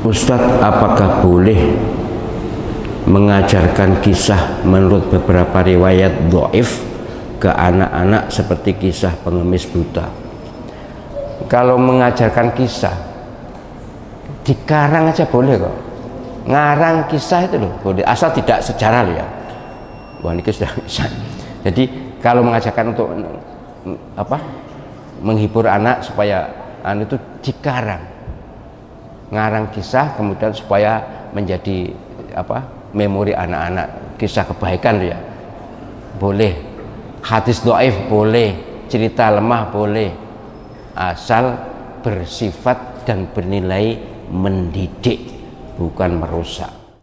Ustadz, apakah boleh mengajarkan kisah menurut beberapa riwayat dhaif ke anak-anak seperti kisah pengemis buta? Kalau mengajarkan kisah dikarang aja boleh kok. Ngarang kisah itu loh boleh, asal tidak sejarah loh ya. Wah, ini sudah bisa. Jadi kalau mengajarkan untuk apa, menghibur anak supaya itu dikarang, ngarang kisah kemudian supaya menjadi apa, memori anak-anak, kisah kebaikan ya boleh, hadis dhaif boleh, cerita lemah boleh, asal bersifat dan bernilai mendidik, bukan merusak.